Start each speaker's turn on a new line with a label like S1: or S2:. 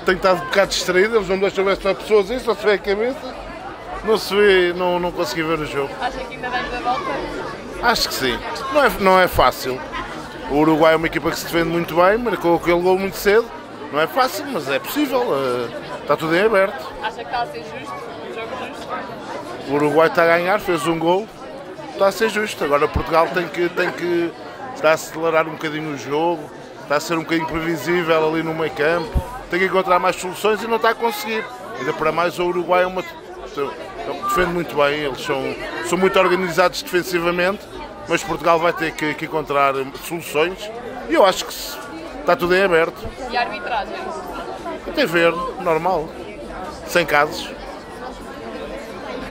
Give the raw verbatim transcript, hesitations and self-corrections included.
S1: tenho estado um bocado distraído, eles não me deixam ver só pessoas aí, só se vê a cabeça. Não se vê, não, não consegui ver o jogo.
S2: Acha que ainda damos a volta?
S1: Acho que sim. Não é, não é fácil. O Uruguai é uma equipa que se defende muito bem, marcou aquele gol muito cedo. Não é fácil, mas é possível. Está tudo em aberto.
S2: Acha que está a ser justo? Um jogo justo?
S1: O Uruguai está a ganhar, fez um gol. Está a ser justo. Agora Portugal tem que, tem que está a acelerar um bocadinho o jogo. Está a ser um bocadinho previsível ali no meio campo. Tem que encontrar mais soluções e não está a conseguir. Ainda para mais o Uruguai é uma, defende muito bem. Eles são, são muito organizados defensivamente. Mas Portugal vai ter que, que encontrar soluções. E eu acho que está tudo em aberto.
S2: E a arbitragem?
S1: Tem ver, normal. Sem casos.